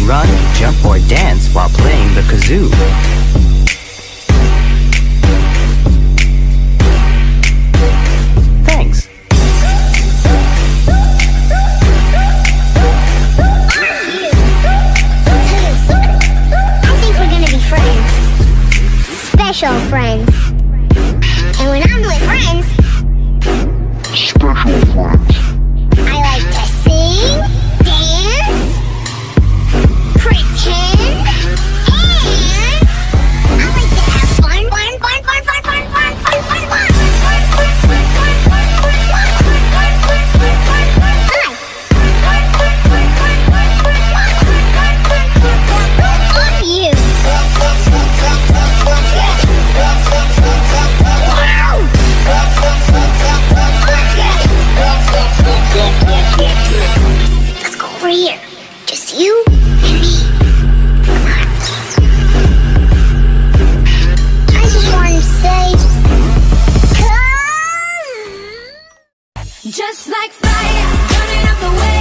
run, jump, or dance while playing the kazoo. Thanks. Special friends. And when I'm with friends, special friends, I like to sing, dance, pretend, and I like to have fun. Let's go over here. Just you and me. Come on. I just want to say, come. Just like fire, burning up the way.